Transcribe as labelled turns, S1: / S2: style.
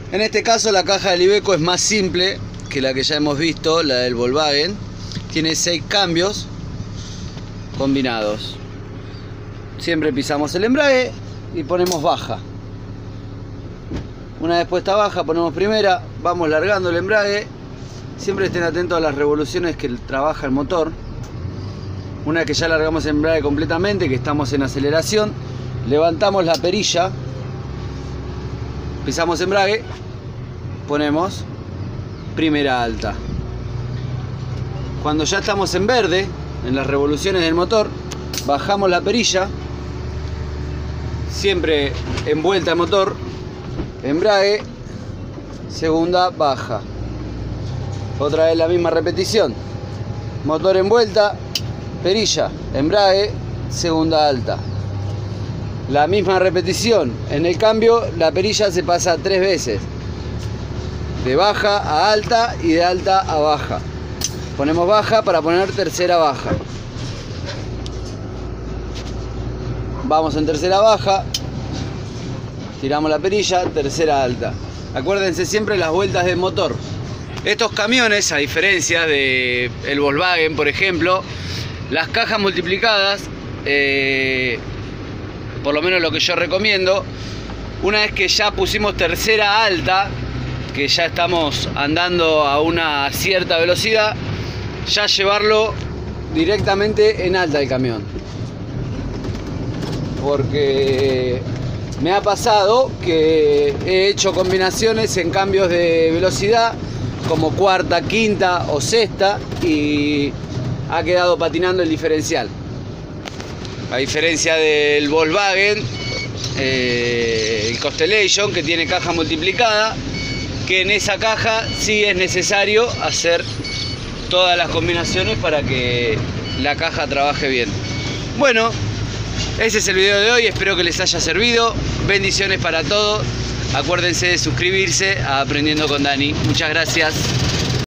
S1: En este caso la caja del Iveco es más simple que la que ya hemos visto, la del Volkswagen. Tiene 6 cambios combinados. Siempre pisamos el embrague y ponemos baja. Una vez puesta baja ponemos primera, vamos largando el embrague. Siempre estén atentos a las revoluciones que trabaja el motor. Una vez que ya largamos el embrague completamente, que estamos en aceleración, levantamos la perilla, pisamos embrague, ponemos primera alta. Cuando ya estamos en verde, en las revoluciones del motor, bajamos la perilla, siempre en vuelta el motor, embrague, segunda baja. Otra vez la misma repetición, motor en vuelta, perilla, embrague, segunda alta. La misma repetición, en el cambio la perilla se pasa 3 veces, de baja a alta y de alta a baja. Ponemos baja para poner tercera baja. Vamos en tercera baja, tiramos la perilla, tercera alta. Acuérdense siempre las vueltas del motor. Estos camiones, a diferencia del Volkswagen, por ejemplo, las cajas multiplicadas, por lo menos lo que yo recomiendo, una vez que ya pusimos tercera alta, que ya estamos andando a una cierta velocidad, ya llevarlo directamente en alta el camión. Porque me ha pasado que he hecho combinaciones en cambios de velocidad, como cuarta, quinta o sexta, y ha quedado patinando el diferencial. A diferencia del Volkswagen, el Constellation, que tiene caja multiplicada, que en esa caja sí es necesario hacer todas las combinaciones para que la caja trabaje bien. Bueno, ese es el video de hoy, espero que les haya servido. Bendiciones para todos. Acuérdense de suscribirse a Aprendiendo con Dani. Muchas gracias.